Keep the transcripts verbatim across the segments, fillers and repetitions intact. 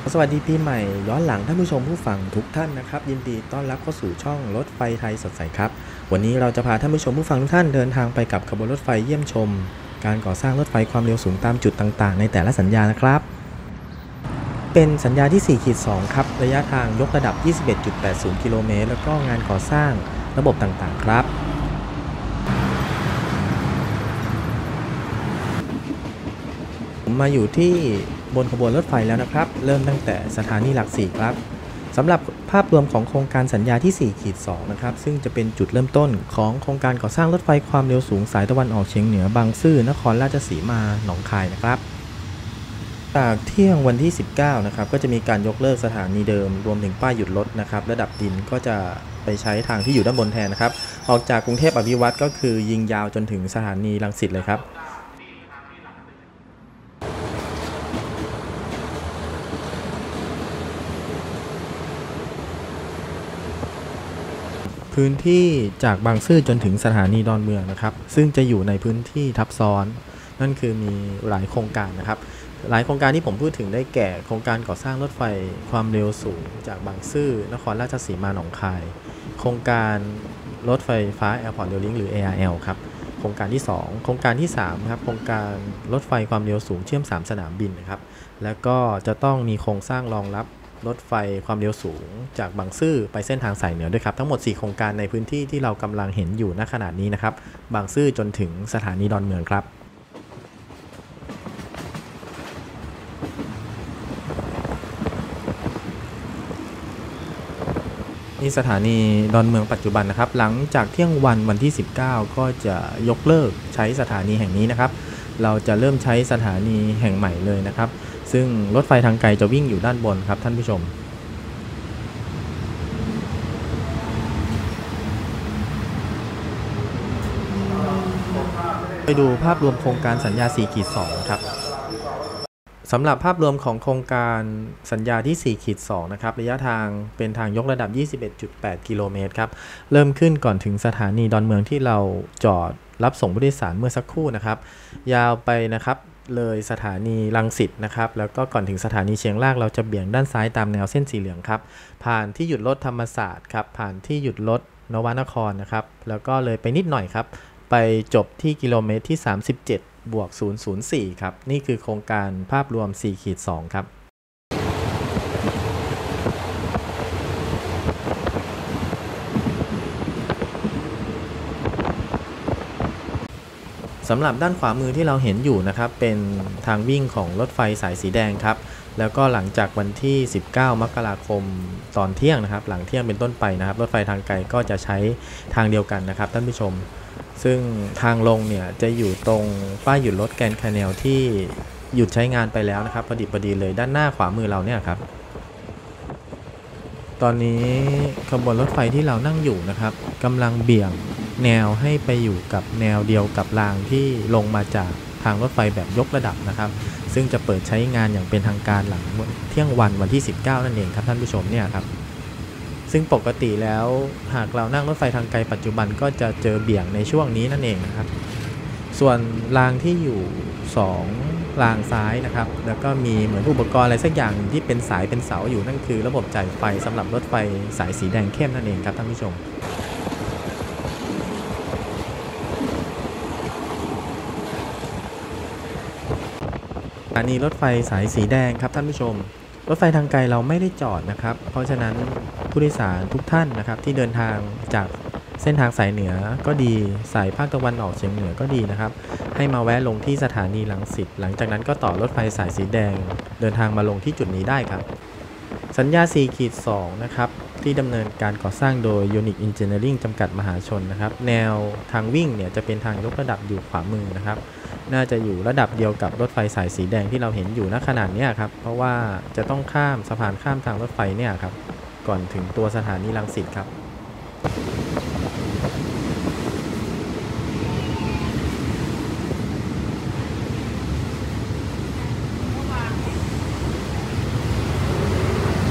สวัสดีปีใหม่ย้อนหลังท่านผู้ชมผู้ฟังทุกท่านนะครับยินดีต้อนรับเข้าสู่ช่องรถไฟไทยสดใสครับวันนี้เราจะพาท่านผู้ชมผู้ฟังทุกท่านเดินทางไปกับขบวนรถไฟเยี่ยมชมการก่อสร้างรถไฟความเร็วสูงตามจุดต่างๆในแต่ละสัญญานะครับเป็นสัญญาที่ สี่สอง ครับระยะทางยกระดับ ยี่สิบเอ็ดจุดแปดศูนย์ กิโลเมตรแล้วก็งานก่อสร้างระบบต่างๆครับผมมาอยู่ที่บนขบวนรถไฟแล้วนะครับเริ่มตั้งแต่สถานีหลักสี่ครับสำหรับภาพรวมของโครงการสัญญาที่ สี่สอง นะครับซึ่งจะเป็นจุดเริ่มต้นของโครงการก่อสร้างรถไฟความเร็วสูงสายตะวันออกเฉียงเหนือบางซื่อนครราชสีมาหนองคายนะครับจากเที่ยงวันที่สิบเก้านะครับก็จะมีการยกเลิกสถานีเดิมรวมถึงป้ายหยุดรถนะครับระดับดินก็จะไปใช้ทางที่อยู่ด้านบนแทนนะครับออกจากกรุงเทพอภิวัตรก็คือยิงยาวจนถึงสถานีรังสิตเลยครับพื้นที่จากบางซื่อจนถึงสถานีดอนเมืองนะครับซึ่งจะอยู่ในพื้นที่ทับซ้อนนั่นคือมีหลายโครงการนะครับหลายโครงการที่ผมพูดถึงได้แก่โครงการก่อสร้างรถไฟความเร็วสูงจากบางซื่อนครราชสีมาหนองคายโครงการรถไฟฟ้า Airport Rail Link หรือ เอ อาร์ แอล ครับโครงการที่สองโครงการที่สามครับโครงการรถไฟความเร็วสูงเชื่อมสามสนามบินนะครับแล้วก็จะต้องมีโครงสร้างรองรับรถไฟความเร็วสูงจากบางซื่อไปเส้นทางสายเหนือด้วยครับทั้งหมดสี่โครงการในพื้นที่ที่เรากำลังเห็นอยู่ณขณะนี้นะครับบางซื่อจนถึงสถานีดอนเมืองครับนี่สถานีดอนเมืองปัจจุบันนะครับหลังจากเที่ยงวันวันที่สิบเก้าก็จะยกเลิกใช้สถานีแห่งนี้นะครับเราจะเริ่มใช้สถานีแห่งใหม่เลยนะครับซึ่งรถไฟทางไกลจะวิ่งอยู่ด้านบนครับท่านผู้ชมไปดูภาพรวมโครงการสัญญา สี่สอง ครับสำหรับภาพรวมของโครงการสัญญาที่ สี่สอง นะครับระยะทางเป็นทางยกระดับ ยี่สิบเอ็ดจุดแปด กิโลเมตรครับเริ่มขึ้นก่อนถึงสถานีดอนเมืองที่เราจอดรับส่งผู้โดยสารเมื่อสักครู่นะครับยาวไปนะครับเลยสถานีรังสิตนะครับแล้วก็ก่อนถึงสถานีเชียงรากเราจะเบี่ยงด้านซ้ายตามแนวเส้นสีเหลืองครับผ่านที่หยุดรถธรรมศาสตร์ครับผ่านที่หยุดรถนวนครนะครับแล้วก็เลยไปนิดหน่อยครับไปจบที่กิโลเมตรที่สามสิบเจ็ดบวกศูนย์ ศูนย์ สี่ครับนี่คือโครงการภาพรวม สี่สอง ครับสำหรับด้านขวามือที่เราเห็นอยู่นะครับเป็นทางวิ่งของรถไฟสายสีแดงครับแล้วก็หลังจากวันที่สิบเก้ามกราคมตอนเที่ยงนะครับหลังเที่ยงเป็นต้นไปนะครับรถไฟทางไกลก็จะใช้ทางเดียวกันนะครับท่านผู้ชมซึ่งทางลงเนี่ยจะอยู่ตรงป้ายหยุดรถแกรนด์คาเนลที่หยุดใช้งานไปแล้วนะครับพอดีพอดีเลยด้านหน้าขวามือเราเนี่ยครับตอนนี้ขบวนรถไฟที่เรานั่งอยู่นะครับกำลังเบี่ยงแนวให้ไปอยู่กับแนวเดียวกับรางที่ลงมาจากทางรถไฟแบบยกระดับนะครับซึ่งจะเปิดใช้งานอย่างเป็นทางการหลังเที่ยงวันวันที่สิบเก้านั่นเองครับท่านผู้ชมเนี่ยครับซึ่งปกติแล้วหากเรานั่งรถไฟทางไกลปัจจุบันก็จะเจอเบี่ยงในช่วงนี้นั่นเองนะครับส่วนรางที่อยู่สองรางซ้ายนะครับแล้วก็มีเหมือนอุปกรณ์อะไรสักอย่างที่เป็นสายเป็นเสาอยู่นั่นคือระบบจ่ายไฟสำหรับรถไฟสายสีแดงเข้มนั่นเองครับท่านผู้ชมสถานีรถไฟสายสีแดงครับท่านผู้ชมรถไฟทางไกลเราไม่ได้จอดนะครับเพราะฉะนั้นผู้โดยสารทุกท่านนะครับที่เดินทางจากเส้นทางสายเหนือก็ดีสายภาคตะวันออกเฉียงเหนือก็ดีนะครับให้มาแวะลงที่สถานีรังสิตหลังจากนั้นก็ต่อรถไฟสายสีแดงเดินทางมาลงที่จุดนี้ได้ครับสัญญา สี่สอง นะครับที่ดำเนินการก่อสร้างโดย Unique Engineering จำกัดมหาชนนะครับแนวทางวิ่งเนี่ยจะเป็นทางยกระดับอยู่ขวามือนะครับน่าจะอยู่ระดับเดียวกับรถไฟสายสีแดงที่เราเห็นอยู่ณขนาดนี้ครับเพราะว่าจะต้องข้ามสะพานข้ามทางรถไฟเนี่ยครับก่อนถึงตัวสถานีรังสิตครับ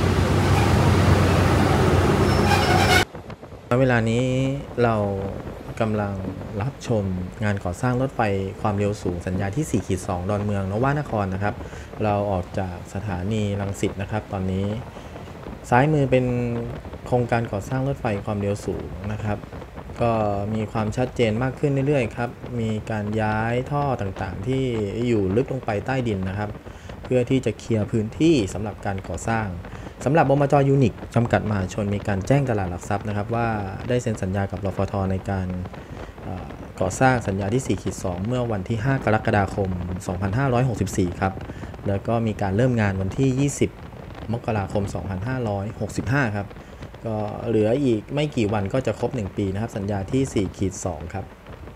เวลานี้เรากำลังรับชมงานก่อสร้างรถไฟความเร็วสูงสัญญาที่ สี่ สอง ดอนเมืองนวนครนะครับเราออกจากสถานีรังสิตนะครับตอนนี้ซ้ายมือเป็นโครงการก่อสร้างรถไฟความเร็วสูงนะครับก็มีความชัดเจนมากขึ้นเรื่อยๆครับมีการย้ายท่อต่างๆที่อยู่ลึกลงไปใต้ดินนะครับเพื่อที่จะเคลียร์พื้นที่สำหรับการก่อสร้างสำหรับบมจ.ยูนิคจำกัดมหาชนมีการแจ้งตลาดหลักทรัพย์นะครับว่าได้เซ็นสัญญากับรฟท.ในการก่อสร้างสัญญาที่ สี่ สอง เมื่อวันที่ ห้า กรกฎาคม สองพันห้าร้อยหกสิบสี่ ครับแล้วก็มีการเริ่มงานวันที่ ยี่สิบ มกราคม สองพันห้าร้อยหกสิบห้า ครับก็เหลืออีกไม่กี่วันก็จะครบหนึ่งปีนะครับสัญญาที่ สี่ สอง ครับ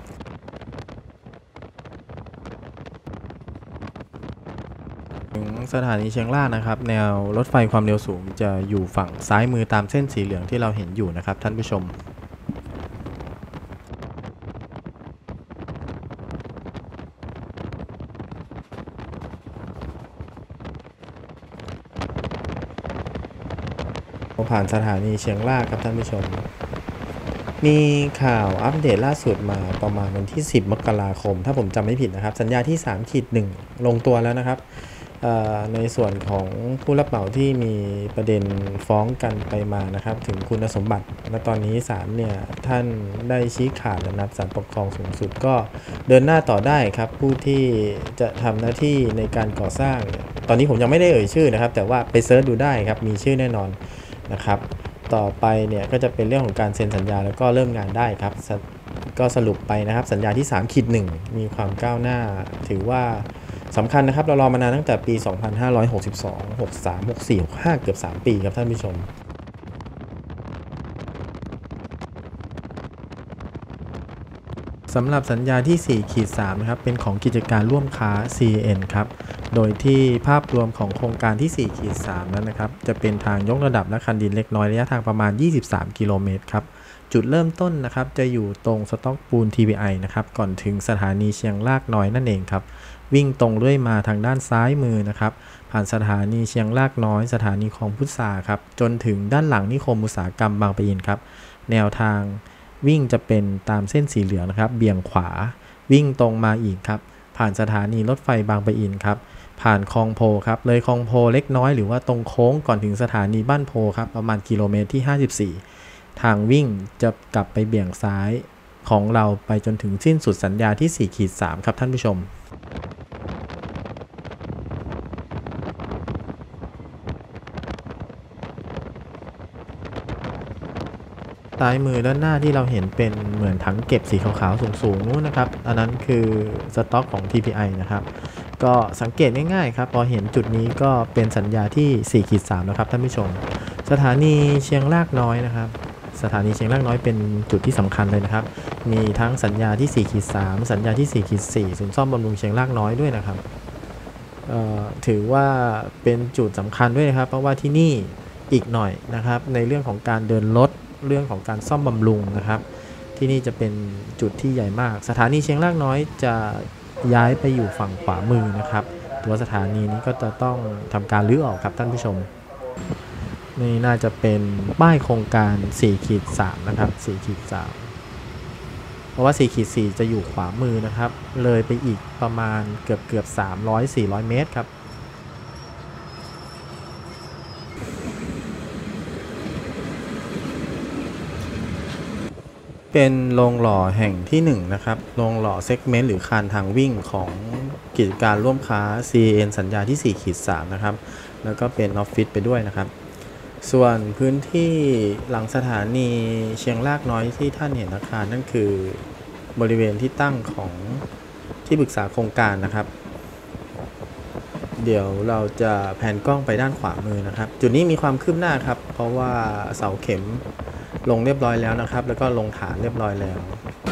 ถึงสถานีเชียงรากนะครับแนวรถไฟความเร็วสูงจะอยู่ฝั่งซ้ายมือตามเส้นสีเหลืองที่เราเห็นอยู่นะครับท่านผู้ชมผ่านสถานีเชียงรากครับท่านผู้ชมมีข่าวอัปเดตล่าสุดมาประมาณวันที่ สิบ มกราคมถ้าผมจำไม่ผิดนะครับสัญญาที่ สาม หนึ่ง ลงตัวแล้วนะครับในส่วนของผู้รับเหมาที่มีประเด็นฟ้องกันไปมานะครับถึงคุณสมบัติและตอนนี้ศาลเนี่ยท่านได้ชี้ขาดแล้วนะครับศาลปกครองสูงสุดก็เดินหน้าต่อได้ครับผู้ที่จะทำหน้าที่ในการก่อสร้างตอนนี้ผมยังไม่ได้เอ่ยชื่อนะครับแต่ว่าไปเซิร์ชดูได้ครับมีชื่อแน่นอนนะครับต่อไปเนี่ยก็จะเป็นเรื่องของการเซ็นสัญญาแล้วก็เริ่มงานได้ครับก็สรุปไปนะครับสัญญาที่ สาม หนึ่ง มีความก้าวหน้าถือว่าสำคัญนะครับเรารอมานานตั้งแต่ปี สองพันห้าร้อยหกสิบสอง หกสาม หกสี่ หกห้า เกือบ สาม ปีครับท่านผู้ชมสำหรับสัญญาที่ สี่ สาม นะครับเป็นของกิจการร่วมค้า ซี เอ็น ครับโดยที่ภาพรวมของโครงการที่ สี่ สาม นั้นนะครับจะเป็นทางยกระดับและคันดินเล็กน้อยระยะทางประมาณยี่สิบสามกิโลเมตรครับจุดเริ่มต้นนะครับจะอยู่ตรงสต็อกปูน ที บี ไอ นะครับก่อนถึงสถานีเชียงรากน้อยนั่นเองครับวิ่งตรงเรื่อยมาทางด้านซ้ายมือนะครับผ่านสถานีเชียงรากน้อยสถานีคลองพุทราครับจนถึงด้านหลังนิคมอุตสาหกรรมบางปะอินครับแนวทางวิ่งจะเป็นตามเส้นสีเหลืองนะครับเบี่ยงขวาวิ่งตรงมาอีกครับผ่านสถานีรถไฟบางปะอินครับผ่านคลองโพครับเลยคลองโพเล็กน้อยหรือว่าตรงโค้งก่อนถึงสถานีบ้านโพครับประมาณกิโลเมตรที่ห้าสิบสี่ทางวิ่งจะกลับไปเบี่ยงซ้ายของเราไปจนถึงสิ้นสุดสัญญาที่ สี่ สาม ครับท่านผู้ชมซ้ายมือด้านหน้าที่เราเห็นเป็นเหมือนถังเก็บสีขาวๆสูงๆนู้นนะครับอันนั้นคือสต็อกของ ที พี ไอ นะครับก็สังเกตง่ายๆครับพอเห็นจุดนี้ก็เป็นสัญญาที่ สี่ สาม นะครับท่านผู้ชมสถานีเชียงรากน้อยนะครับสถานีเชียงรากน้อยเป็นจุดที่สำคัญเลยนะครับมีทั้งสัญญาที่ สี่ สาม สัญญาที่ สี่ สี่ ศูนย์ซ่อมบำรุงเชียงรากน้อยด้วยนะครับถือว่าเป็นจุดสำคัญด้วยนะครับเพราะว่าที่นี่อีกหน่อยนะครับในเรื่องของการเดินรถเรื่องของการซ่อมบำรุงนะครับที่นี่จะเป็นจุดที่ใหญ่มากสถานีเชียงรากน้อยจะย้ายไปอยู่ฝั่งขวามือนะครับตัวสถานีนี้ก็จะต้องทำการรื้อออกครับท่านผู้ชมนี่น่าจะเป็นป้ายโครงการ สี่ สาม นะครับ สี่ สาม เพราะว่า สี่ สี่ จะอยู่ขวามือนะครับเลยไปอีกประมาณเกือบเกือบสามร้อย สี่ร้อยเมตรครับเป็นโรงหล่อแห่งที่หนึ่งนะครับโรงหล่อเซกเมนต์หรือคานทางวิ่งของกิจการร่วมค้า ซี เอ็น สัญญาที่ สี่ สาม นะครับแล้วก็เป็นออฟฟิศไปด้วยนะครับส่วนพื้นที่หลังสถานีเชียงรากน้อยที่ท่านเห็นอาคารนั่นคือบริเวณที่ตั้งของที่ปรึกษาโครงการนะครับเดี๋ยวเราจะแผนกล้องไปด้านขวามือนะครับจุดนี้มีความคืบหน้าครับเพราะว่าเสาเข็มลงเรียบร้อยแล้วนะครับแล้วก็ลงฐานเรียบร้อยแล้ว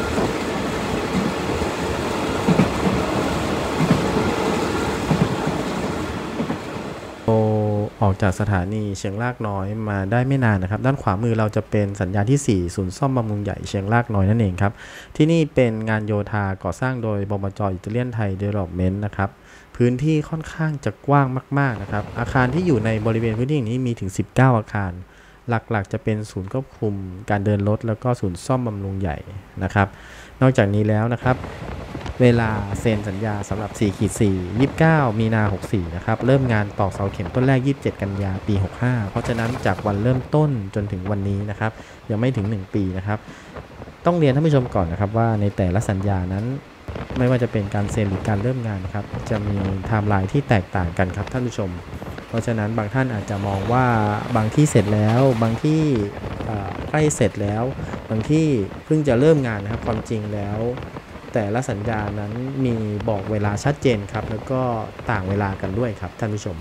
ออกจากสถานีเชียงรากน้อยมาได้ไม่นานนะครับด้านขวามือเราจะเป็นสัญญาที่สี่ศูนย์ซ่อมบำรุงใหญ่เชียงรากน้อยนั่นเองครับที่นี่เป็นงานโยธาก่อสร้างโดยบมจ.อิตาเลียนไทยเดเวล็อปเมนต์นะครับพื้นที่ค่อนข้างจะกว้างมากๆนะครับอาคารที่อยู่ในบริเวณพื้นที่นี้มีถึงสิบเก้าอาคารหลักๆจะเป็นศูนย์ควบคุมการเดินรถแล้วก็ศูนย์ซ่อมบำรุงใหญ่นะครับนอกจากนี้แล้วนะครับเวลาเซ็นสัญญาสำหรับ สี่สี่ ยี่สิบเก้า มีนา หกสี่นะครับเริ่มงานตอกเสาเข็มต้นแรก ยี่สิบเจ็ด กันยาปี หกห้า เพราะฉะนั้นจากวันเริ่มต้นจนถึงวันนี้นะครับยังไม่ถึงหนึ่งปีนะครับต้องเรียนท่านผู้ชมก่อนนะครับว่าในแต่ละสัญญานั้นไม่ว่าจะเป็นการเซ็นหรือการเริ่มงานครับจะมีไทม์ไลน์ที่แตกต่างกันครับท่านผู้ชมเพราะฉะนั้นบางท่านอาจจะมองว่าบางที่เสร็จแล้วบางที่ใกล้เสร็จแล้วบางที่เพิ่งจะเริ่มงานนะครับความจริงแล้วแต่ละสัญญานั้นมีบอกเวลาชัดเจนครับแล้วก็ต่างเวลากันด้วยครับท่านผู้ชม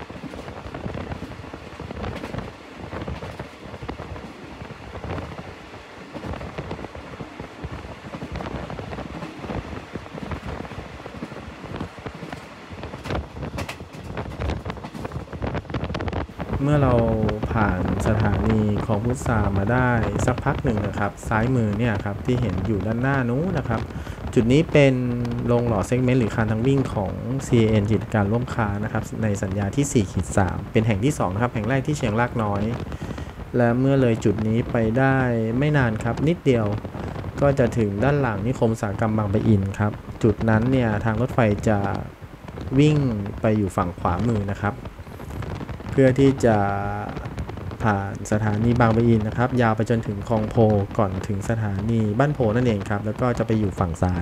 เมื่อเราผ่านสถานีของพุทธามาได้สักพักหนึ่งนะครับซ้ายมือเนี่ยครับที่เห็นอยู่ด้านหน้านู้นนะครับจุดนี้เป็นโรงหล่อเซกเมนต์หรือคานทางวิ่งของ ซี เอ เอ็น กิจการร่วมค้านะครับในสัญญาที่ สี่สาม เป็นแห่งที่สองนะครับแห่งแรกที่เชียงรากน้อยและเมื่อเลยจุดนี้ไปได้ไม่นานครับนิดเดียวก็จะถึงด้านหลังนิคมอุตสาหกรรมบางปะอินครับจุดนั้นเนี่ยทางรถไฟจะวิ่งไปอยู่ฝั่งขวามือนะครับเพื่อที่จะผ่านสถานีบางปะอินนะครับยาวไปจนถึงคลองโพก่อนถึงสถานีบ้านโพนั่นเองครับแล้วก็จะไปอยู่ฝั่งซ้าย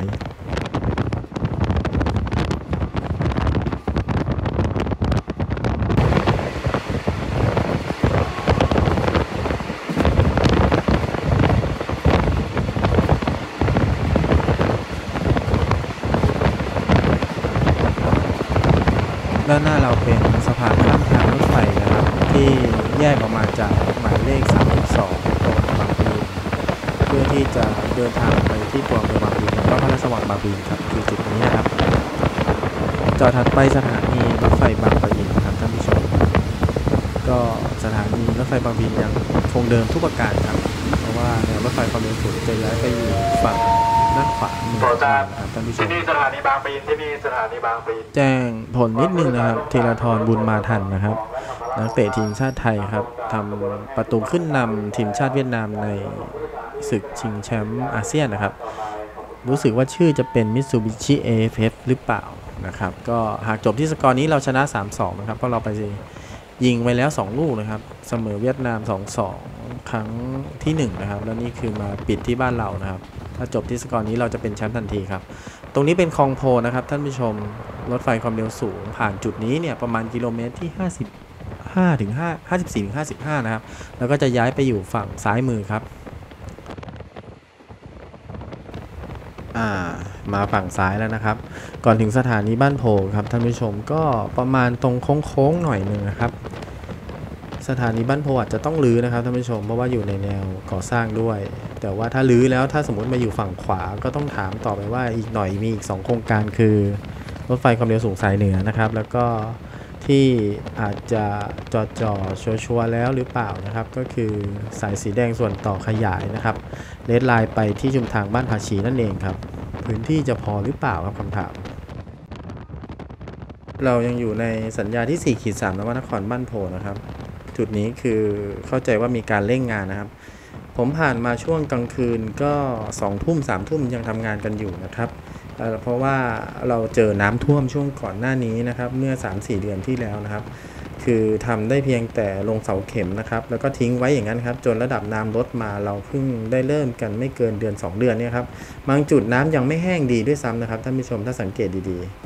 ด้านหน้าเราเป็นสะพานข้ามทางรถไฟนะครับที่แยกออกมาจากหมายเลขสามสิบสองตรงบางปะอินเพื่อที่จะเดินทางไปที่ตัวอำเภอบางปะอินแล้วก็พระราชวังบางปะอินครับคือจุดนี้นะครับจอดถัดไปสถานีรถไฟบางปะอินครับท่านผู้ชมก็สถานีรถไฟบางปะอินยังคงเดิมทุกประการครับเพราะว่าแนวรถไฟความเร็วสูงจะย้ายไปอยู่ฝั่งด้านขวามือนะครับท่านผู้ชมที่นี่สถานีบางปะอินที่นี่สถานีบางปะอินแจ้งผลนิดนึงนะครับธีรทรบุญมาทันนะครับนักเตะทีมชาติไทยครับทำประตูขึ้นนำทีมชาติเวียดนามในศึกชิงแชมป์อาเซียนนะครับรู้สึกว่าชื่อจะเป็น Mitsubishi เอ เอฟ เอฟ หรือเปล่านะครับก็หากจบที่สกอร์นี้เราชนะ สามสอง นะครับเพราะเราไปยิงไว้แล้วสองลูกนะครับเสมอเวียดนาม สองสอง ครั้งที่หนึ่งนะครับแล้วนี่คือมาปิดที่บ้านเรานะครับถ้าจบที่สกอร์นี้เราจะเป็นแชมป์ทันทีครับตรงนี้เป็นคลองโพนะครับท่านผู้ชมรถไฟความเร็วสูงผ่านจุดนี้เนี่ยประมาณกิโลเมตรที่ห้าสิบห้าถึงห้า ห้าสิบสี่ถึงห้าสิบห้านะครับแล้วก็จะย้ายไปอยู่ฝั่งซ้ายมือครับอ่ามาฝั่งซ้ายแล้วนะครับก่อนถึงสถานีบ้านโพครับท่านผู้ชมก็ประมาณตรงโค้งๆหน่อยนึงนะครับสถานีบ้านโพอาจจะต้องรื้อนะครับท่านผู้ชมเพราะว่าอยู่ในแนวก่อสร้างด้วยแต่ว่าถ้ารื้อแล้วถ้าสมมติมาอยู่ฝั่งขวาก็ต้องถามต่อไปว่าอีกหน่อยมีอีกสองโครงการคือรถไฟความเร็วสูงสายเหนือนะครับแล้วก็ที่อาจจะจอดจ่อชัวร์ๆแล้วหรือเปล่านะครับก็คือสายสีแดงส่วนต่อขยายนะครับเลดไลน์ไปที่ชุมทางบ้านภาชีนั่นเองครับพื้นที่จะพอหรือเปล่าครับคำถามเรายังอยู่ในสัญญาที่ สี่สาม นวนครบ้านโพนะครับจุดนี้คือเข้าใจว่ามีการเร่งงานนะครับผมผ่านมาช่วงกลางคืนก็สองทุ่มสามทุ่มยังทำงานกันอยู่นะครับเพราะว่าเราเจอน้ำท่วมช่วงก่อนหน้านี้นะครับเมื่อ สามสี่ เดือนที่แล้วนะครับคือทำได้เพียงแต่ลงเสาเข็มนะครับแล้วก็ทิ้งไว้อย่างนั้นครับจนระดับน้ำลดมาเราเพิ่งได้เริ่มกันไม่เกินเดือนสองเดือนเนี่ยครับบางจุดน้ำยังไม่แห้งดีด้วยซ้ำนะครับท่านผู้ชมถ้าสังเกตดีๆ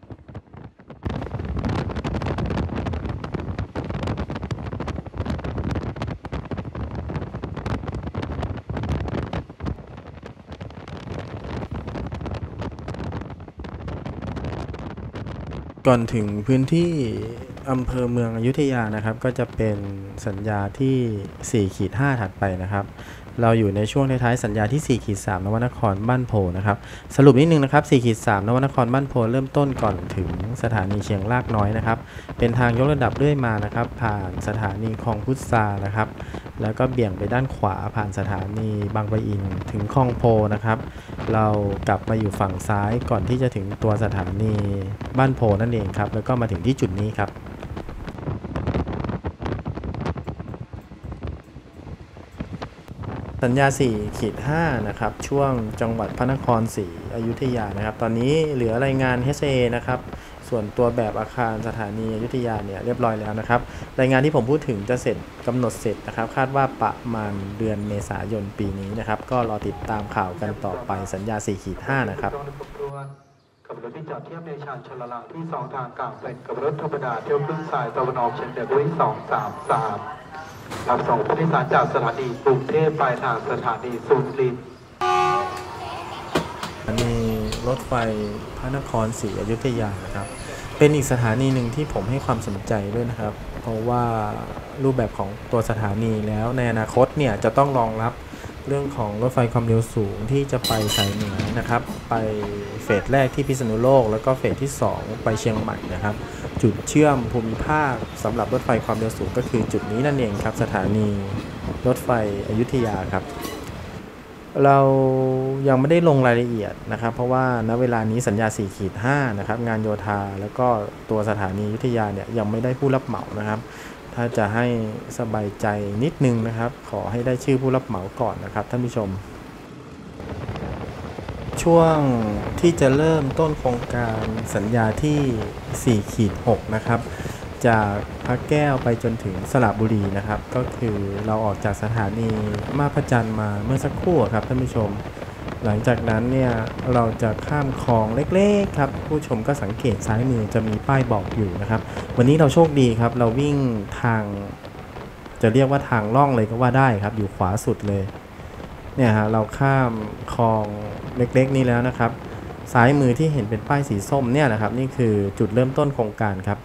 ก่อนถึงพื้นที่อำเภอเมืองอยุธยานะครับก็จะเป็นสัญญาที่ สี่ห้า ถัดไปนะครับเราอยู่ในช่วงท้ายๆสัญญาที่ สี่สาม นวนครบ้านโพนะครับสรุปนิดนึงนะครับ สี่สาม นวนครบ้านโพเริ่มต้นก่อนถึงสถานีเชียงรากน้อยนะครับเป็นทางยกระดับเรื่อยมานะครับผ่านสถานีคลองพุทธานะครับแล้วก็เบี่ยงไปด้านขวาผ่านสถานีบางปะอินถึงคลองโพนะครับเรากลับมาอยู่ฝั่งซ้ายก่อนที่จะถึงตัวสถานีบ้านโพนั่นเองครับแล้วก็มาถึงที่จุดนี้ครับสัญญาสี่ขีดห้านะครับช่วงจังหวัดพระนครศรีอยุธยานะครับตอนนี้เหลือรายงาน เอช เอ นะครับส่วนตัวแบบอาคารสถานีอยุธยาเนี่ยเรียบร้อยแล้วนะครับรายงานที่ผมพูดถึงจะเสร็จกำหนดเสร็จนะครับคาดว่าประมาณเดือนเมษายนปีนี้นะครับก็รอติดตามข่าวกันต่อไปสัญญาสี่ขีดห้านะครับกับรถที่จอดเทียบในชานชลลาที่สองทางกลางเป็นกับรถธรรมดาเที่ยวครึ่งสายตะวันออกเฉียงเหนือที่สองสามสามรับส่งผู้โดยสารจากสถานีกรุงเทพปลายทางสถานีสุรินทร์อันนี้รถไฟพระนครศรีอยุธยานะครับเป็นอีกสถานีหนึ่งที่ผมให้ความสนใจด้วยนะครับเพราะว่ารูปแบบของตัวสถานีแล้วในอนาคตเนี่ยจะต้องรองรับเรื่องของรถไฟความเร็วสูงที่จะไปสายเหนือนะครับไปเฟสแรกที่พิษณุโลกแล้วก็เฟสที่สองไปเชียงใหม่นะครับจุดเชื่อมภูมิภาคสำหรับรถไฟความเร็วสูงก็คือจุดนี้นั่นเองครับสถานีรถไฟอยุธยาครับเรายังไม่ได้ลงรายละเอียดนะครับเพราะว่าณเวลานี้สัญญา สี่ขีดห้า นะครับงานโยธาแล้วก็ตัวสถานีอยุธยาเนี่ยยังไม่ได้ผู้รับเหมานะครับถ้าจะให้สบายใจนิดนึงนะครับขอให้ได้ชื่อผู้รับเหมาก่อนนะครับท่านผู้ชมช่วงที่จะเริ่มต้นโครงการสัญญาที่ สี่ขีดหก นะครับจากพระแก้วไปจนถึงสระบุรีนะครับก็คือเราออกจากสถานีมาพระจันทร์มาเมื่อสักครู่ครับท่านผู้ชมหลังจากนั้นเนี่ยเราจะข้ามคลองเล็กๆครับผู้ชมก็สังเกตซ้ายมือจะมีป้ายบอกอยู่นะครับวันนี้เราโชคดีครับเราวิ่งทางจะเรียกว่าทางล่องเลยก็ว่าได้ครับอยู่ขวาสุดเลยเนี่ยฮะเราข้ามคลองเล็กๆนี้แล้วนะครับซ้ายมือที่เห็นเป็นป้ายสีส้มเนี่ยนะครับนี่คือจุดเริ่มต้นโครงการครับ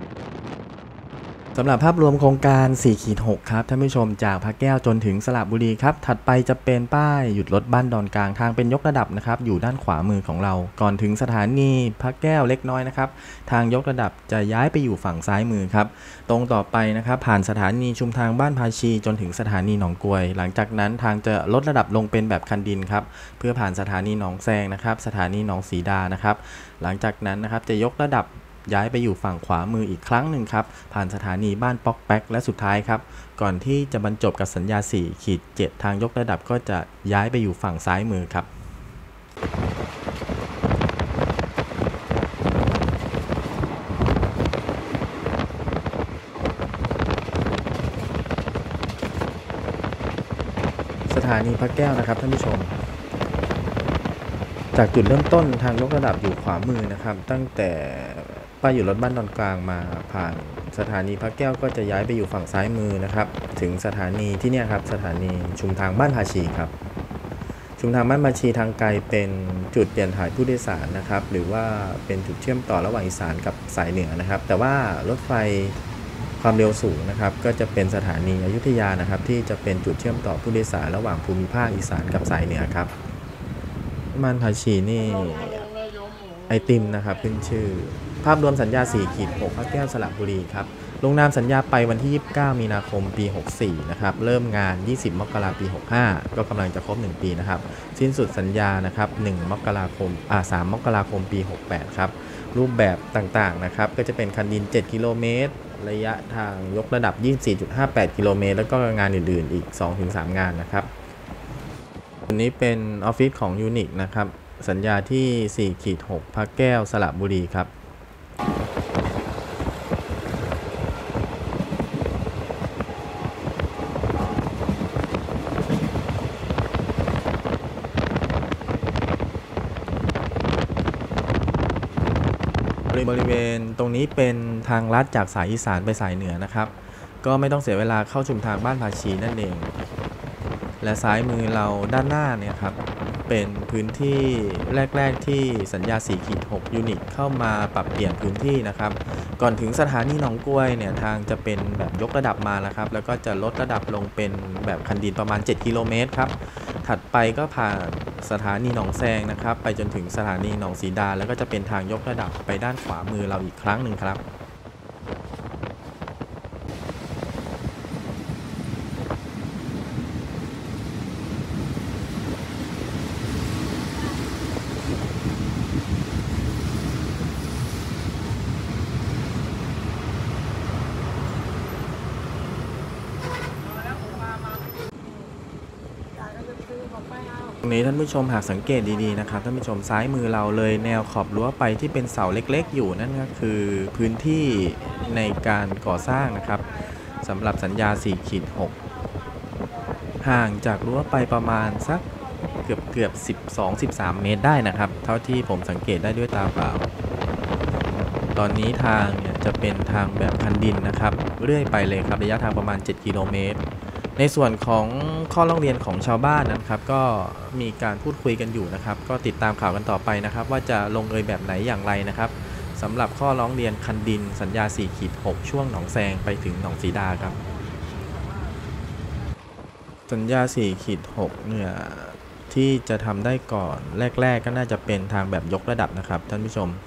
สำหรับภาพรวมโครงการ สี่ขีดหก ครับท่านผู้ชมจากพระแก้วจนถึงสระบุรีครับถัดไปจะเป็นป้ายหยุดรถบ้านดอนกลางทางเป็นยกระดับนะครับอยู่ด้านขวามือของเราก่อนถึงสถานีพระแก้วเล็กน้อยนะครับทางยกระดับจะย้ายไปอยู่ฝั่งซ้ายมือครับตรงต่อไปนะครับผ่านสถานีชุมทางบ้านภาชีจนถึงสถานีหนองกวยหลังจากนั้นทางจะลดระดับลงเป็นแบบคันดินครับเพื่อผ่านสถานีหนองแซงนะครับสถานีหนองสีดานะครับหลังจากนั้นนะครับจะยกระดับย้ายไปอยู่ฝั่งขวามืออีกครั้งหนึ่งครับผ่านสถานีบ้านป๊อกแป๊กและสุดท้ายครับก่อนที่จะบรรจบกับสัญญา สี่ขีดเจ็ด ทางยกระดับก็จะย้ายไปอยู่ฝั่งซ้ายมือครับสถานีพระแก้วนะครับท่านผู้ชมจากจุดเริ่มต้นทางยกระดับอยู่ขวามือนะครับตั้งแต่ป้ายอยู่รถบ้านดอนกลางมาผ่านสถานีพระแก้วก็จะย้ายไปอยู่ฝั่งซ้ายมือนะครับถึงสถานีที่นี่ครับสถานีชุมทางบ้านภาชีครับชุมทางบ้านภาชีทางไกลเป็นจุดเปลี่ยนถ่ายผู้โดยสารนะครับหรือว่าเป็นจุดเชื่อมต่อระหว่างอีสานกับสายเหนือนะครับแต่ว่ารถไฟความเร็วสูงนะครับก็จะเป็นสถานีอยุธยานะครับที่จะเป็นจุดเชื่อมต่อผู้โดยสารระหว่างภูมิภาคอีสานกับสายเหนือครับบ้านภาชีนี่ไอติมนะครับขึ้นชื่อภาพรวมสัญญา สี่ขีดหก พระแก้วสระบุรีครับลงนามสัญญาไปวันที่ยี่สิบเก้ามีนาคมปีหกสี่นะครับเริ่มงานยี่สิบมกราคมปีหกห้าก็กำลังจะครบหนึ่งปีนะครับสิ้นสุดสัญญานะครับหนึ่งมกราคมอ่าสามมกราคมปีหกแปดครับรูปแบบต่างๆนะครับก็จะเป็นคันดินเจ็ดกิโลเมตรระยะทางยกระดับ ยี่สิบสี่จุดห้าแปด กิโลเมตรแล้วก็งานอื่นๆอีก สองถึงสาม งานนะครับอันนี้เป็นออฟฟิศของยูนิคนะครับสัญญาที่ สี่ขีดหก พระแก้วสระบุรีครับบริเวณตรงนี้เป็นทางลัดจากสายอีสานไปสายเหนือนะครับก็ไม่ต้องเสียเวลาเข้าชุมทางบ้านภาชีนั่นเองและซ้ายมือเราด้านหน้าเนี่ยครับเป็นพื้นที่แรกๆที่สัญญา สี่ขีดหก ยูนิคเข้ามาปรับเปลี่ยนพื้นที่นะครับก่อนถึงสถานีหนองกล้วยเนี่ยทางจะเป็นแบบยกระดับมาแล้วครับแล้วก็จะลดระดับลงเป็นแบบคันดินประมาณเจ็ดกิโลเมตรครับถัดไปก็ผ่านสถานีหนองแซงนะครับไปจนถึงสถานีหนองสีดาแล้วก็จะเป็นทางยกระดับไปด้านขวามือเราอีกครั้งหนึ่งครับรงนี้ท่านผู้ชมหากสังเกตดีๆนะครับท่านผู้ชมซ้ายมือเราเลยแนวขอบรั้วไปที่เป็นเสาเล็กๆอยู่นั่นก็คือพื้นที่ในการก่อสร้างนะครับสำหรับสัญญา สี่ขีดหก ห่างจากรั้วไปประมาณสักเกือบเกือบสิบสอง สิบสาม เมตรได้นะครับเท่าที่ผมสังเกตได้ด้วยตาเปล่าตอนนี้ทางเนี่ยจะเป็นทางแบบคันดินนะครับเรื่อยไปเลยครับระยะทางประมาณเจ็ดกิโลเมตรในส่วนของข้อร้องเรียนของชาวบ้านนะครับก็มีการพูดคุยกันอยู่นะครับก็ติดตามข่าวกันต่อไปนะครับว่าจะลงเอยแบบไหนอย่างไรนะครับสำหรับข้อร้องเรียนคันดินสัญญา สี่ขีดหก ช่วงหนองแซงไปถึงหนองสีดาครับสัญญา สี่ขีดหก เนี่ยที่จะทำได้ก่อนแรกๆก็น่าจะเป็นทางแบบยกระดับนะครับท่านผู้ชม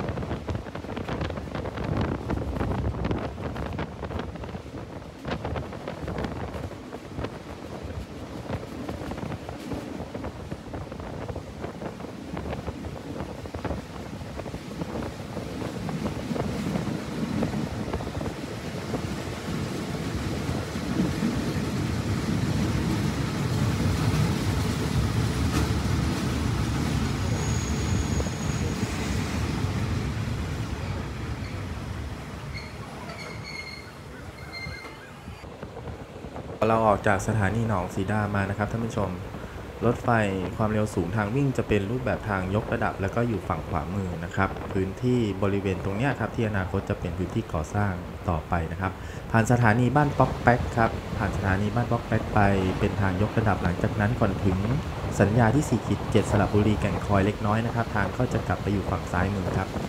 เราออกจากสถานีหนองสีดามานะครับท่านผู้ชมรถไฟความเร็วสูงทางวิ่งจะเป็นรูปแบบทางยกระดับแล้วก็อยู่ฝั่งขวามือนะครับพื้นที่บริเวณตรงนี้ครับที่อนาคตจะเป็นพื้นที่ก่อสร้างต่อไปนะครับผ่านสถานีบ้านป๊อกแป๊กครับผ่านสถานีบ้านป๊อกแป๊กไปเป็นทางยกระดับหลังจากนั้นก่อนถึงสัญญาที่ สี่ขีดเจ็ด สระบุรีแก่งคอยเล็กน้อยนะครับทางก็จะกลับไปอยู่ฝั่งซ้ายมือครับ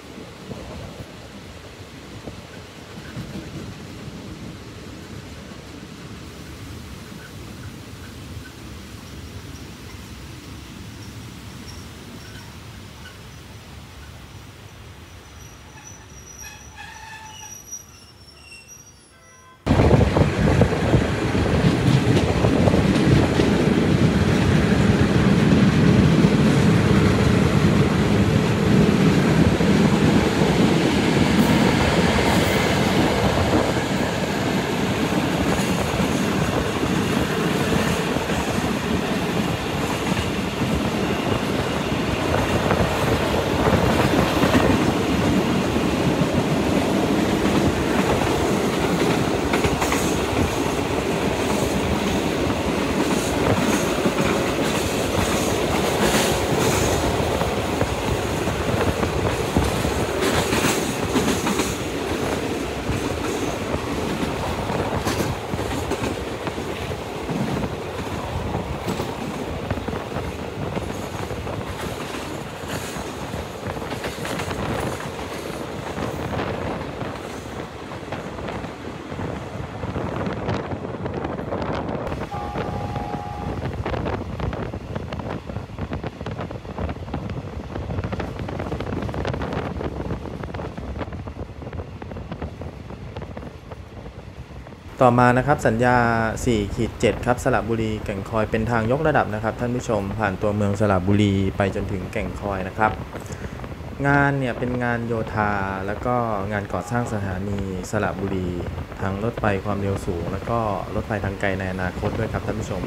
ต่อมานะครับสัญญา สี่ขีดเจ็ด ครับสระบุรีแก่งคอยเป็นทางยกระดับนะครับท่านผู้ชมผ่านตัวเมืองสระบุรีไปจนถึงแก่งคอยนะครับงานเนี่ยเป็นงานโยธาแล้วก็งานก่อสร้างสถานีสระบุรีทางรถไฟความเร็วสูงแล้วก็รถไฟทางไกลในอนาคตด้วยครับท่านผู้ชม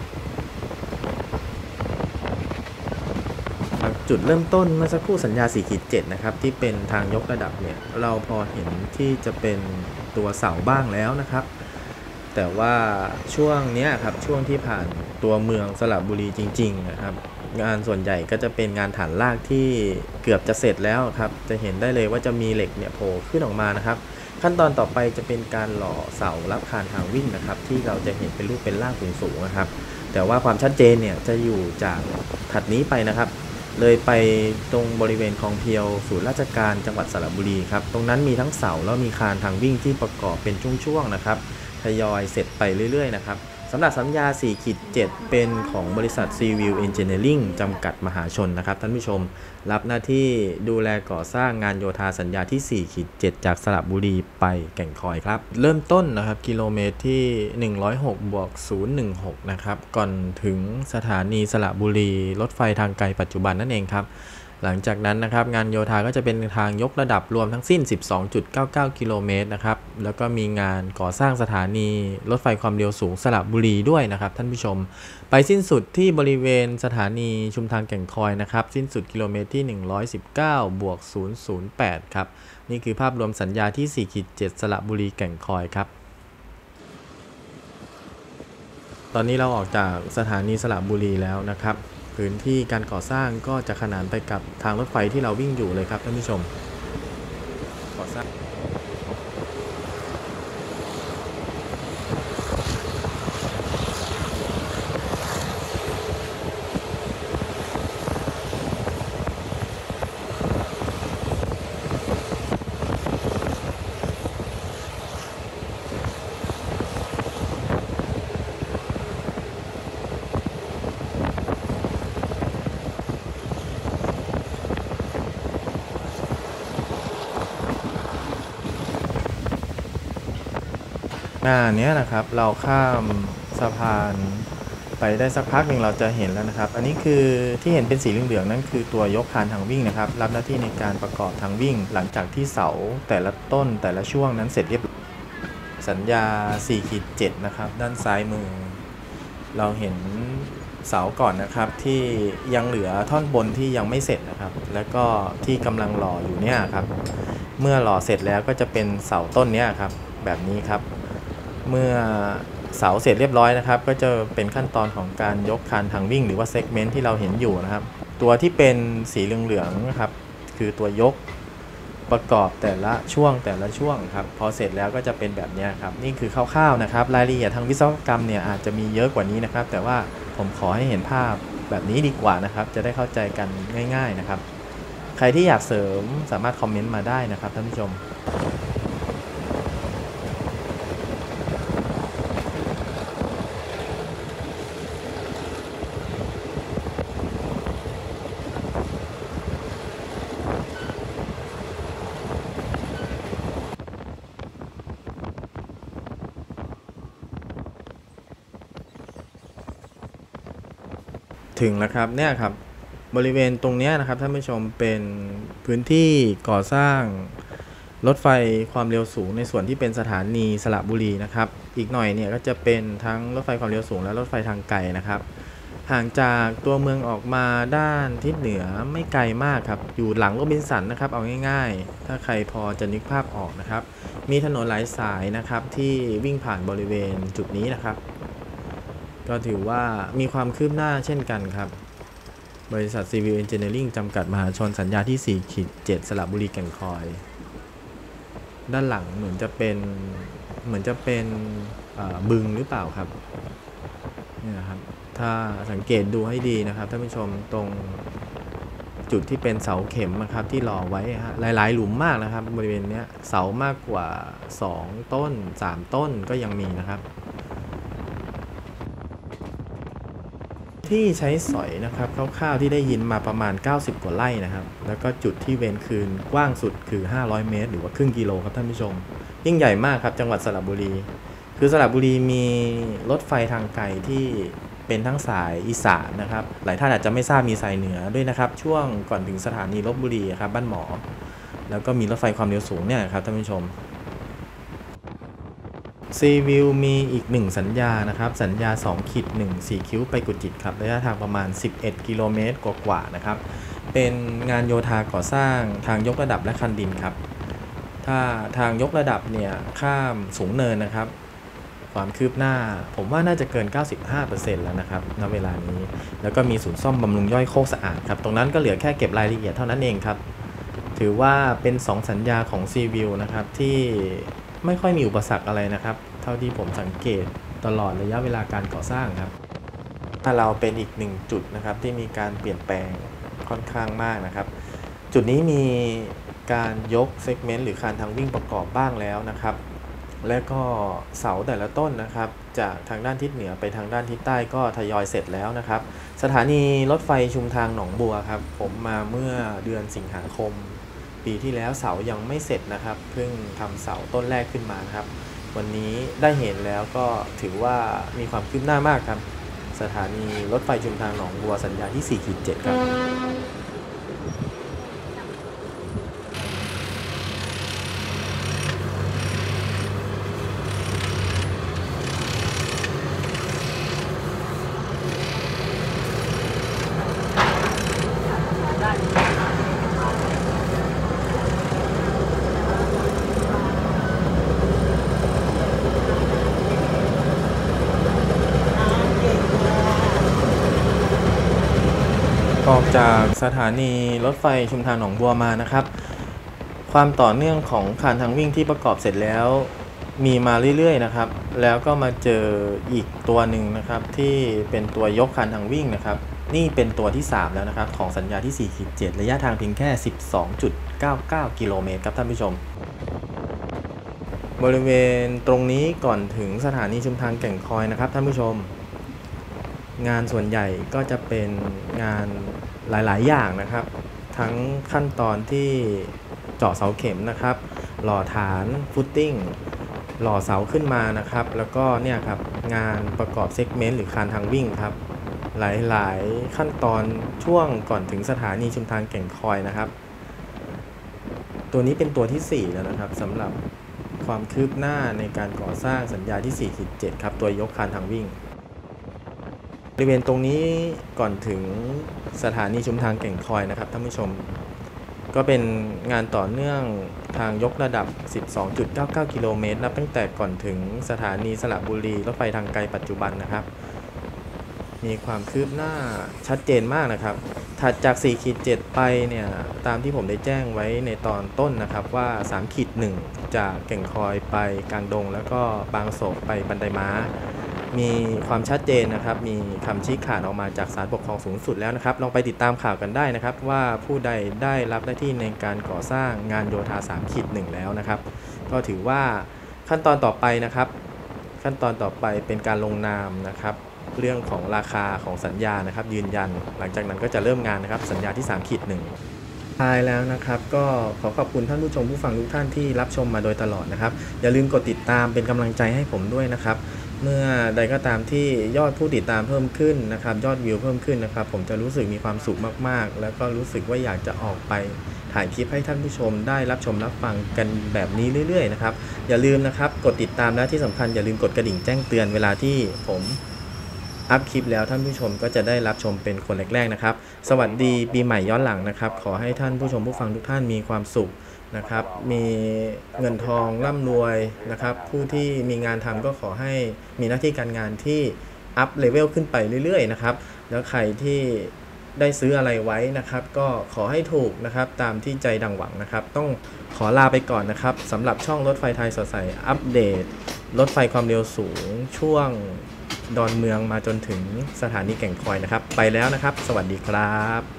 จุดเริ่มต้นเมื่อสักครู่สัญญา สี่ขีดเจ็ด นะครับที่เป็นทางยกระดับเนี่ยเราพอเห็นที่จะเป็นตัวเสาบ้างแล้วนะครับแต่ว่าช่วงนี้ครับช่วงที่ผ่านตัวเมืองสระบุรีจริงๆนะครับงานส่วนใหญ่ก็จะเป็นงานฐานรากที่เกือบจะเสร็จแล้วครับจะเห็นได้เลยว่าจะมีเหล็กเนี่ยโผล่ขึ้นออกมานะครับขั้นตอนต่อไปจะเป็นการหล่อเสารับคานทางวิ่งนะครับที่เราจะเห็นเป็นรูปเป็นร่างสูงๆนะครับแต่ว่าความชัดเจนเนี่ยจะอยู่จากถัดนี้ไปนะครับเลยไปตรงบริเวณคลองเพียวศูนย์ราชการจังหวัดสระบุรีครับตรงนั้นมีทั้งเสาแล้วมีคานทางวิ่งที่ประกอบเป็นช่วงๆนะครับทยอยเสร็จไปเรื่อยๆนะครับสำหรับสัญญา สี่ขีดเจ็ด เป็นของบริษัท Civil Engineering จำกัดมหาชนนะครับท่านผู้ชมรับหน้าที่ดูแลก่อสร้างงานโยธาสัญญาที่ สี่ขีดเจ็ด จากสระบุรีไปแก่งคอยครับเริ่มต้นนะครับกิโลเมตรที่ หนึ่งร้อยหกบวกศูนย์หนึ่งหก นะครับก่อนถึงสถานีสระบุรีรถไฟทางไกลปัจจุบันนั่นเองครับหลังจากนั้นนะครับงานโยธาก็จะเป็นทางยกระดับรวมทั้งสิ้น สิบสองจุดเก้าเก้า กิโลเมตรนะครับแล้วก็มีงานก่อสร้างสถานีรถไฟความเร็วสูงสระบุรีด้วยนะครับท่านผู้ชมไปสิ้นสุดที่บริเวณสถานีชุมทางแก่งคอยนะครับสิ้นสุดกิโลเมตรที่หนึ่งร้อยสิบเก้าบวกศูนย์ศูนย์แปดครับนี่คือภาพรวมสัญญาที่ สี่เจ็ด สระบุรีแก่งคอยครับตอนนี้เราออกจากสถานีสระบุรีแล้วนะครับพื้นที่การก่อสร้างก็จะขนานไปกับทางรถไฟที่เราวิ่งอยู่เลยครับท่านผู้ชมก่อสร้างหน้านี้นะครับเราข้ามสะพานไปได้สักพักหนึ่งเราจะเห็นแล้วนะครับอันนี้คือที่เห็นเป็นสีเหลืองๆนั่นคือตัวยกคานทางวิ่งนะครับรับหน้าที่ในการประกอบทางวิ่งหลังจากที่เสาแต่ละต้นแต่ละช่วงนั้นเสร็จเรียบร้อยสัญญา สี่เจ็ด นะครับด้านซ้ายมือเราเห็นเสาก่อนนะครับที่ยังเหลือท่อนบนที่ยังไม่เสร็จนะครับแล้วก็ที่กำลังหล่ออยู่เนี่ยครับเมื่อหล่อเสร็จแล้วก็จะเป็นเสาต้นนี้ครับแบบนี้ครับเมื่อเสาเสร็จเรียบร้อยนะครับก็จะเป็นขั้นตอนของการยกคานทางวิ่งหรือว่าเซกเมนต์ที่เราเห็นอยู่นะครับตัวที่เป็นสีเหลืองๆนะครับคือตัวยกประกอบแต่ละช่วงแต่ละช่วงครับพอเสร็จแล้วก็จะเป็นแบบนี้ครับนี่คือคร่าวๆนะครับรายละเอียดทางวิศวกรรมเนี่ยอาจจะมีเยอะกว่านี้นะครับแต่ว่าผมขอให้เห็นภาพแบบนี้ดีกว่านะครับจะได้เข้าใจกันง่ายๆนะครับใครที่อยากเสริมสามารถคอมเมนต์มาได้นะครับท่านผู้ชมถึงแล้วครับเนี่ยครับบริเวณตรงนี้นะครับท่านผู้ชมเป็นพื้นที่ก่อสร้างรถไฟความเร็วสูงในส่วนที่เป็นสถานีสระบุรีนะครับอีกหน่อยเนี่ยก็จะเป็นทั้งรถไฟความเร็วสูงและรถไฟทางไกลนะครับห่างจากตัวเมืองออกมาด้านทิศเหนือไม่ไกลมากครับอยู่หลังโรบินสันนะครับเอาง่ายๆถ้าใครพอจะนึกภาพออกนะครับมีถนนหลายสายนะครับที่วิ่งผ่านบริเวณจุดนี้นะครับก็ถือว่ามีความคืบหน้าเช่นกันครับบริษัท Civil Engineering จำกัดมหาชนสัญญาที่ สี่เจ็ด สระบุรีแก่งคอยด้านหลังเหมือนจะเป็นเหมือนจะเป็นบึงหรือเปล่าครับนี่นะครับถ้าสังเกตดูให้ดีนะครับท่านผู้ชมตรงจุดที่เป็นเสาเข็มนะครับที่หล่อไว้ฮะหลายๆหลุมมากนะครับบริเวณนี้เสามากกว่าสองต้นสามต้นก็ยังมีนะครับที่ใช้สอยนะครับคร่าวๆที่ได้ยินมาประมาณเก้าสิบกว่าไร่นะครับแล้วก็จุดที่เว้นคืนกว้างสุดคือห้าร้อยเมตรหรือว่าครึ่งกิโลครับท่านผู้ชมยิ่งใหญ่มากครับจังหวัดสระบุรีคือสระบุรีมีรถไฟทางไกลที่เป็นทั้งสายอีสานนะครับหลายท่านอาจจะไม่ทราบมีสายเหนือด้วยนะครับช่วงก่อนถึงสถานีลพบุรีครับบ้านหมอแล้วก็มีรถไฟความเร็วสูงเนี่ยครับท่านผู้ชมซีวิวมีอีกหนึ่งสัญญานะครับสัญญา สองหนึ่ง สี่ คิ้วไปกุจิตครับระยะทางประมาณสิบเอ็ดกิโลเมตรกว่าๆนะครับเป็นงานโยธาก่อสร้างทางยกระดับและคันดินครับถ้าทางยกระดับเนี่ยข้ามสูงเนินนะครับความคืบหน้าผมว่าน่าจะเกิน เก้าสิบห้าเปอร์เซ็นต์ แล้วนะครับณเวลานี้แล้วก็มีศูนย์ซ่อมบำรุงย่อยโคกสะอาดครับตรงนั้นก็เหลือแค่เก็บรายละเอียดเท่านั้นเองครับถือว่าเป็นสองสัญญาของซีวิวนะครับที่ไม่ค่อยมีอุปสรรคอะไรนะครับเท่าที่ผมสังเกตตลอดระยะเวลาการก่อสร้างครับถ้าเราเป็นอีกหนึ่งจุดนะครับที่มีการเปลี่ยนแปลงค่อนข้างมากนะครับจุดนี้มีการยกเซกเมนต์หรือคานทางวิ่งประกอบบ้างแล้วนะครับและก็เสาแต่ละต้นนะครับจากทางด้านทิศเหนือไปทางด้านทิศใต้ก็ทยอยเสร็จแล้วนะครับสถานีรถไฟชุมทางหนองบัวครับผมมาเมื่อเดือนสิงหาคมปีที่แล้วเสายังไม่เสร็จนะครับเพิ่งทำเสาต้นแรกขึ้นมานะครับวันนี้ได้เห็นแล้วก็ถือว่ามีความคืบหน้ามากครับสถานีรถไฟชุมทางหนองบัวสัญญาที่ สี่เจ็ด ครับจากสถานีรถไฟชุมทางหนองบัวมานะครับความต่อเนื่องของคานทางวิ่งที่ประกอบเสร็จแล้วมีมาเรื่อยๆนะครับแล้วก็มาเจออีกตัวหนึ่งนะครับที่เป็นตัวยกคานทางวิ่งนะครับนี่เป็นตัวที่สามแล้วนะครับของสัญญาที่ สี่ขีดเจ็ด ระยะทางเพียงแค่ สิบสองจุดเก้าเก้า กิโลเมตรครับท่านผู้ชมบริเวณตรงนี้ก่อนถึงสถานีชุมทางแก่งคอยนะครับท่านผู้ชมงานส่วนใหญ่ก็จะเป็นงานหลายๆอย่างนะครับทั้งขั้นตอนที่เจาะเสาเข็มนะครับหล่อฐานฟุตติ้งหล่อเสาขึ้นมานะครับแล้วก็เนี่ยครับงานประกอบเซกเมนต์หรือคานทางวิ่งครับหลายๆขั้นตอนช่วงก่อนถึงสถานีชุมทางแก่งคอยนะครับตัวนี้เป็นตัวที่สี่แล้วนะครับสำหรับความคืบหน้าในการก่อสร้างสัญญาที่ สี่ขีดเจ็ด ครับตัวยกคานทางวิ่งบริเวณตรงนี้ก่อนถึงสถานีชุมทางแก่งคอยนะครับท่านผู้ชมก็เป็นงานต่อเนื่องทางยกระดับ สิบสองจุดเก้าเก้า กิโลเมตรนับตั้งแต่ก่อนถึงสถานีสระบุรีรถไฟทางไกลปัจจุบันนะครับมีความคืบหน้าชัดเจนมากนะครับถัดจาก สี่ขีดเจ็ด ไปเนี่ยตามที่ผมได้แจ้งไว้ในตอนต้นนะครับว่า สามขีดหนึ่ง จากแก่งคอยไปกลางดงแล้วก็บางโศกไปบันไดม้ามีความชัดเจนนะครับมีคำชี้ขาดออกมาจากศาลปกครองสูงสุดแล้วนะครับลองไปติดตามข่าวกันได้นะครับว่าผู้ใดได้รับหน้าที่ในการก่อสร้างงานโยธา สามขีดหนึ่ง แล้วนะครับก็ถือว่าขั้นตอนต่อไปนะครับขั้นตอนต่อไปเป็นการลงนามนะครับเรื่องของราคาของสัญญานะครับยืนยันหลังจากนั้นก็จะเริ่มงานนะครับสัญญาที่ สามขีดหนึ่ง ท้ายแล้วนะครับก็ขอขอบคุณท่านผู้ชมผู้ฟังทุกท่านที่รับชมมาโดยตลอดนะครับอย่าลืมกดติดตามเป็นกำลังใจให้ผมด้วยนะครับเมื่อใดก็ตามที่ยอดผู้ติดตามเพิ่มขึ้นนะครับยอดวิวเพิ่มขึ้นนะครับผมจะรู้สึกมีความสุขมากๆแล้วก็รู้สึกว่าอยากจะออกไปถ่ายคลิปให้ท่านผู้ชมได้รับชมรับฟังกันแบบนี้เรื่อยๆนะครับอย่าลืมนะครับกดติดตามและที่สำคัญอย่าลืมกดกระดิ่งแจ้งเตือนเวลาที่ผมอัพคลิปแล้วท่านผู้ชมก็จะได้รับชมเป็นคนแรกๆนะครับสวัสดีปีใหม่ย้อนหลังนะครับขอให้ท่านผู้ชมผู้ฟังทุกท่านมีความสุขนะครับมีเงินทองร่ำรวยนะครับผู้ที่มีงานทำก็ขอให้มีหน้าที่การงานที่อัพเลเวลขึ้นไปเรื่อยๆนะครับแล้วใครที่ได้ซื้ออะไรไว้นะครับก็ขอให้ถูกนะครับตามที่ใจดังหวังนะครับต้องขอลาไปก่อนนะครับสำหรับช่องรถไฟไทยสดใสอัปเดตรถไฟความเร็วสูงช่วงดอนเมืองมาจนถึงสถานีแก่งคอยนะครับไปแล้วนะครับสวัสดีครับ